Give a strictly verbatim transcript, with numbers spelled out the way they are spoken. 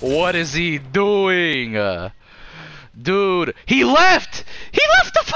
What is he doing? Uh, dude, he left! He left the